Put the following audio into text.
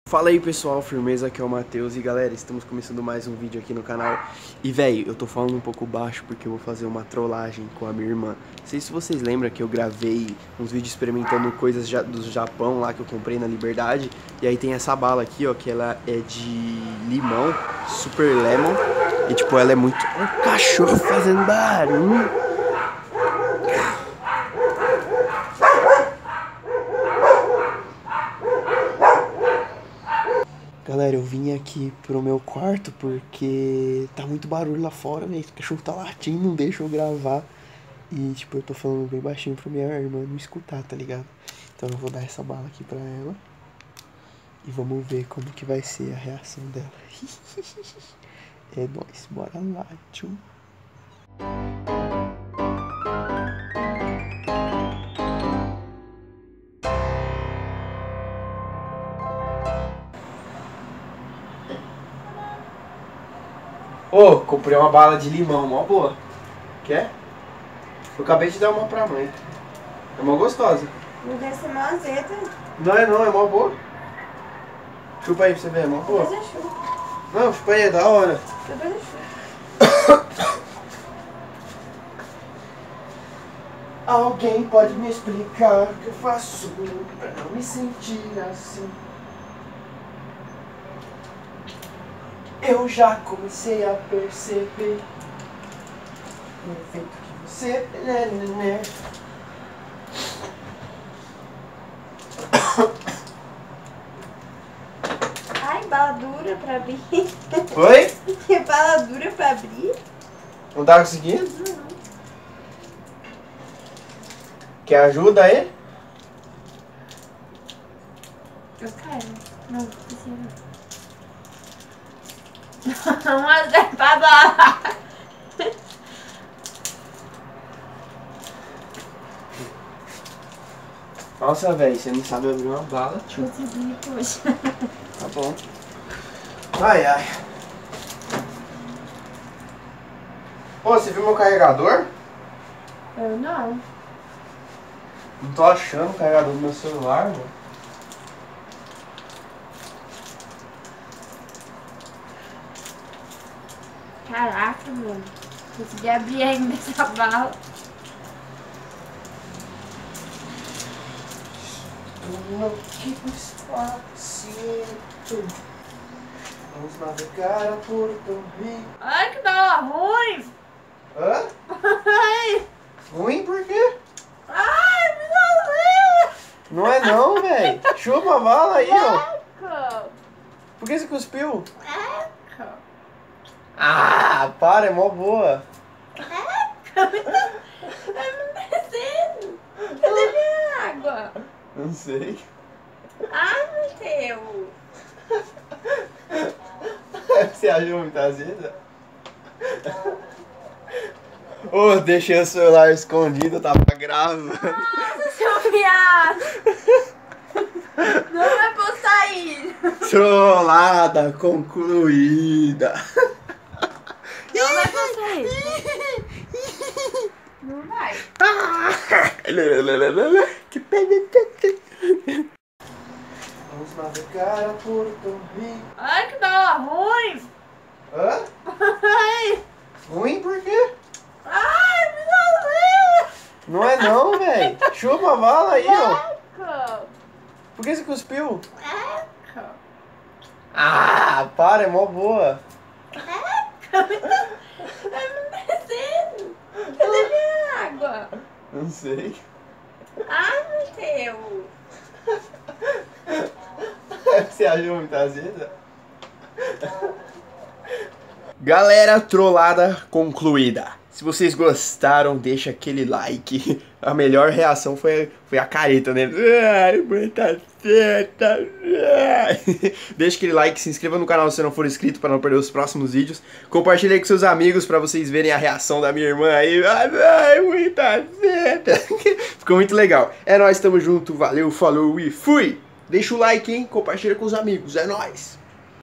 Fala aí pessoal, firmeza, aqui é o Matheus e galera, estamos começando mais um vídeo aqui no canal. E velho, eu tô falando um pouco baixo porque eu vou fazer uma trollagem com a minha irmã. Não sei se vocês lembram que eu gravei uns vídeos experimentando coisas do Japão lá que eu comprei na Liberdade. E aí tem essa bala aqui, ó, que ela é de limão, super lemon. E tipo, ela é muito... Olha o cachorro fazendo barulho. Galera, eu vim aqui pro meu quarto porque tá muito barulho lá fora, velho. O cachorro tá latindo, não deixa eu gravar. E, tipo, eu tô falando bem baixinho pra minha irmã não escutar, tá ligado? Então eu vou dar essa bala aqui pra ela. E vamos ver como que vai ser a reação dela. É nóis, bora lá, tchau. Ô, comprei uma bala de limão, mó boa. Quer? Eu acabei de dar uma pra mãe. É mó gostosa. Não deve ser mó azeda. Não, é mó boa. Chupa aí pra você ver, é mó boa. Depois eu chupo. Não, chupa aí, é da hora. Depois eu chupo. Alguém pode me explicar o que eu faço pra não me sentir assim? Eu já comecei a perceber o efeito que você... Ai, bala dura pra abrir. Oi? Que bala dura pra abrir? Não tá conseguindo? Não. Quer ajuda aí? Eu quero. Não, precisa. Uma trepada. Nossa, velho, você não sabe abrir uma bala, tio. Consegui, poxa. Tá bom. Ai, ai. Pô, você viu meu carregador? Eu não. Não tô achando o carregador do meu celular, mano. Caraca, mano. Consegui abrir ainda essa bala. No que despacito. Vamos navegar a Porto Rico. Ai, que bala ruim. Hã? Ai, Ruim por quê? ai, me dá Não é não, velho. Chupa a bala aí, ó. Eca. Por que você cuspiu? Eca. Ah, para, é mó boa. Eca. Ai, não descendo. Cadê minha água? Não sei. Ai, meu Deus. Você achou muito azeda? Ô, deixei o celular escondido, eu tava gravando. Nossa, seu viado. Não vai postar isso. Trollada concluída. Não vai postar isso. Não vai. Que pena. Vamos navegar a Porto Rico. Ai, que bala ruim. Hã? Ai, Ruim por quê? ai, me dá Não é não, velho. Chupa a bala aí, ó. Eca. Por que você cuspiu? Eca. Ah, para, é mó boa. Eca. Ai, não descendo. Cadê minha água? Não sei. Ai, meu Deus. Você achou muito azeda? Galera, trollada concluída. Se vocês gostaram, deixa aquele like. A melhor reação foi a careta, né? Ai, muita seta. Deixa aquele like, se inscreva no canal se não for inscrito para não perder os próximos vídeos. Compartilhe aí com seus amigos para vocês verem a reação da minha irmã aí. Ai, muita seta. Ficou muito legal. É nóis, tamo junto. Valeu, falou e fui. Deixa o like, hein? Compartilha com os amigos. É nóis.